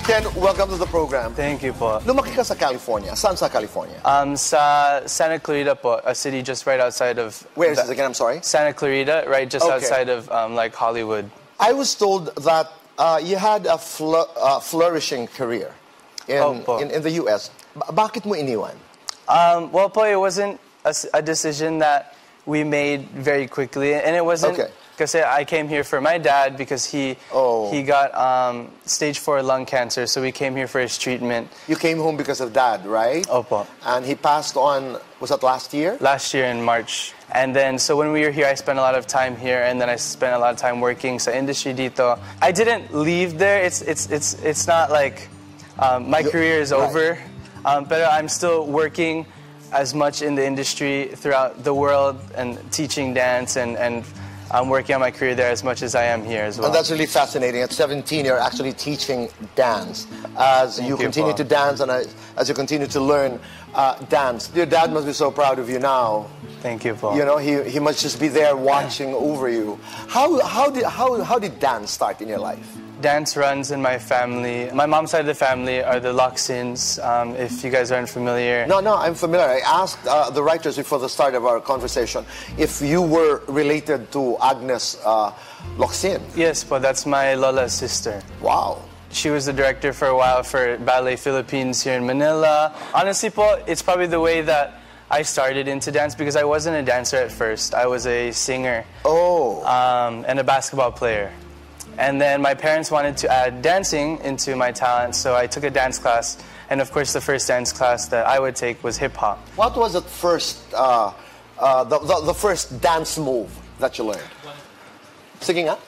Ken, welcome to the program. Thank you po. Lumaki ka sa California. Saan sa California? Sa Santa Clarita po, a city just right outside of... Where is this again? I'm sorry? Santa Clarita, right just outside of like Hollywood. I was told that you had a flourishing career in the U.S. Bakit mo iniwan? Well po, it wasn't a decision that we made very quickly, and it wasn't... Because I came here for my dad because he got stage 4 lung cancer, so we came here for his treatment. You came home because of dad, right? Opo. And he passed on, was that last year? Last year in March. And then, so when we were here, I spent a lot of time here, and then I spent a lot of time working sa industry dito. I didn't leave there. It's not like my career is over, but I'm still working as much in the industry throughout the world and teaching dance, and I'm working on my career there as much as I am here as well. And that's really fascinating. At 17, you're actually teaching dance. As you continue to dance and as you continue to learn dance. Your dad must be so proud of you now. Thank you, Paul. You know, he must just be there watching over you. How did dance start in your life? Dance runs in my family. My mom's side of the family are the Loxins, if you guys aren't familiar. No, I'm familiar. I asked the writers before the start of our conversation if you were related to Agnes Loxin. Yes, but that's my Lola's sister. Wow. She was the director for a while for Ballet Philippines here in Manila. Honestly, po, it's probably the way that I started into dance because I wasn't a dancer at first. I was a singer and a basketball player. And then my parents wanted to add dancing into my talent, so I took a dance class. And of course, the first dance class that I would take was hip-hop. What was the first dance move that you learned? Sige nga.